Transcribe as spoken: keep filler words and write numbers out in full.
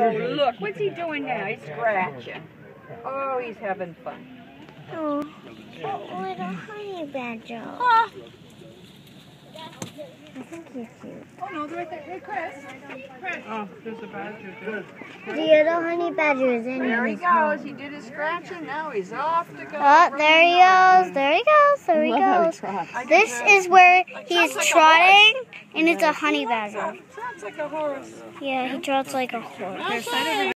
Oh, look, what's he doing now? He's scratching. Oh, he's having fun. Oh, little honey badger. Huh? I think he's cute. Oh, no, they're right there. Hey, Chris. Chris. Oh, there's a badger. Good. The other honey badger is in There he his goes. home. He did his scratching. Now he's off to go. Oh, there he goes. There he goes. There he goes. This is where he's trotting, and it's a honey badger. Sounds like a horse. Yeah, he trots like a horse.